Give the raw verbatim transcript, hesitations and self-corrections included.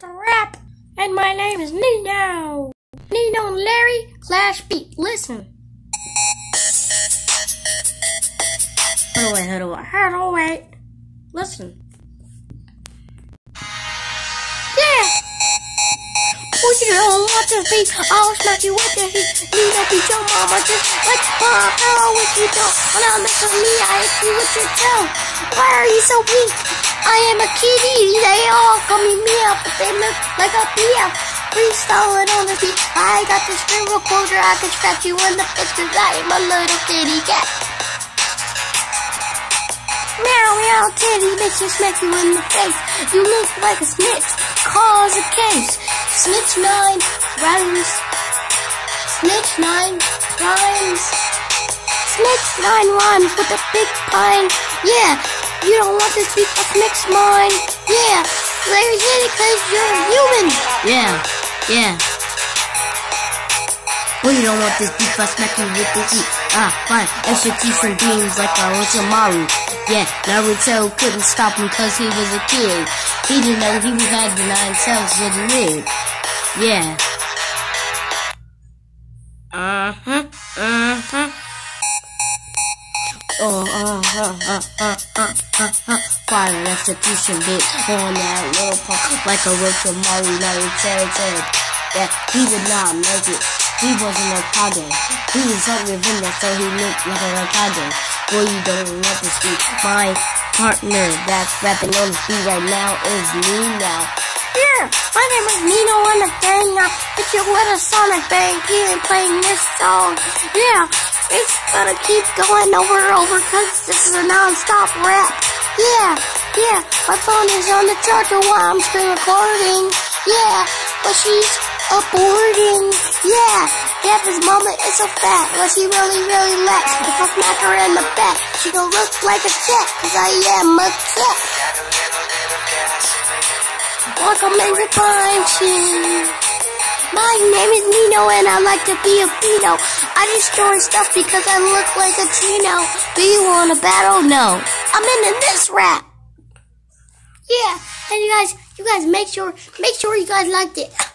the rap, and my name is Nino. Nino and Larry Clash Beat. Listen. How do I, how do I, how do I? Listen. Yeah! Oh, you don't want to be, I'll smack you with the heat. Nino beat your mama just like Pop. Oh, if you don't wanna mess with me, I hit you with your tail. Why are you so weak? I am a kitty. They all call me Meow, but they look like a meow. Freestyling on the beat. I got the screen recorder. I can scratch you in the face cause I am a little kitty cat. Meow, meow, titty, bitch, you smack you in the face. You look like a snitch. Cause a case. Snitch nine rhymes. Snitch nine rhymes. Snitch nine rhymes with a big pine. Yeah. You don't want this beat, let's mix mine. Yeah, Larry hit it cause you're a human. Yeah, yeah. Well, you don't want this beat, let's smack you with the heat. Ah, fine, execution beams like a Orochimaru. Yeah, Naruto couldn't stop him cause he was a kid. He didn't know he had the nine cells with the lid. Yeah. Uh-huh, uh-huh. Oh, uh, uh, uh, uh, uh, uh, uh, fire an execution bit on that little punk like a Orochimaru Naruto said. Yeah, he did not make it. He wasn't a Kage. He was up with him, so he looked like a Kage. Boy, you don't want this beat. My partner that's rapping on the beat right now is Nino. Yeah, my name is Nino on the gang. I hit you with a sonic bang. He ain't playing this song. Yeah. It's gonna keep going over and over cause this is a non-stop rap. Yeah, yeah, my phone is on the charger while I'm screen recording. Yeah, but she's aborting. Yeah, yeah, this mama is so fat, but she really, really lacks. If I smack her in the back, she gon' look like a cat, cause I am a cat. Like a mango punching. My name is Nino and I like to be a Pino. I destroy stuff because I look like a Chino. Do you want a battle? No. I'm into this rap. Yeah, and you guys, you guys make sure, make sure you guys liked it.